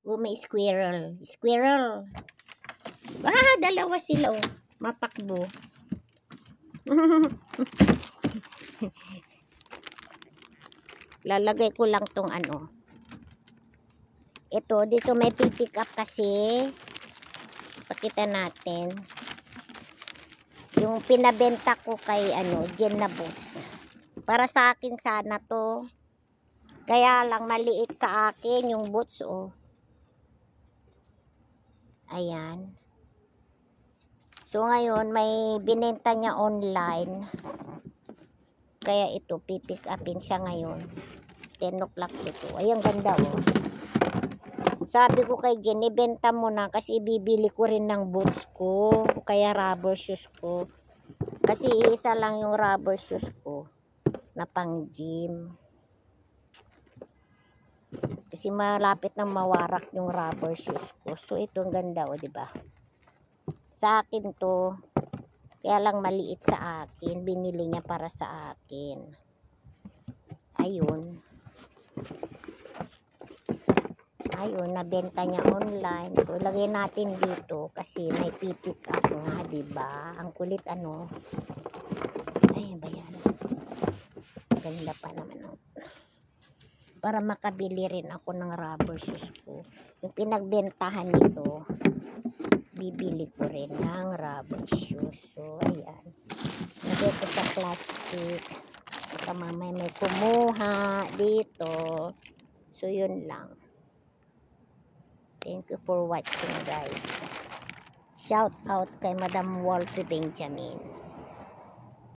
Oh, may squirrel. Squirrel. Dalawa sila oh. Matakbo. Lalagay ko lang tong ano. Ito, dito may pick up kasi. Pakita natin. Yung pinabenta ko kay Jen na boots. Para sa akin sana to. Kaya lang maliit sa akin yung boots oh. Ayan. So ngayon may binenta niya online. Kaya ito pipick upin siya ngayon. 10 o'clock ito. Ayan ganda oh. Sabi ko kay Jen, ibenta mo na kasi ibibili ko rin ng boots ko. Kaya rubber shoes ko. Kasi isa lang yung rubber shoes ko na pang gym. Kasi malapit nang mawarak yung rubber shoes ko. So ito ang ganda oh, 'di ba? Sa akin to. Kaya lang maliit sa akin. Binili niya para sa akin. Ayun. Ayun, nabenta niya online. So lagay natin dito kasi may pipick up nga, 'di ba? Ang kulit ano. Ayun ba 'yan? Ganda pa naman. Para makabili rin ako ng rubber shoes ko. Yung pinagbentahan nito, bibili ko rin ng rubber shoes. So, ayan. Lagay ko sa plastic. Baka mamaya may kumuha dito. So, yun lang. Thank you for watching, guys. Shout out kay Madam Walter Benjamin.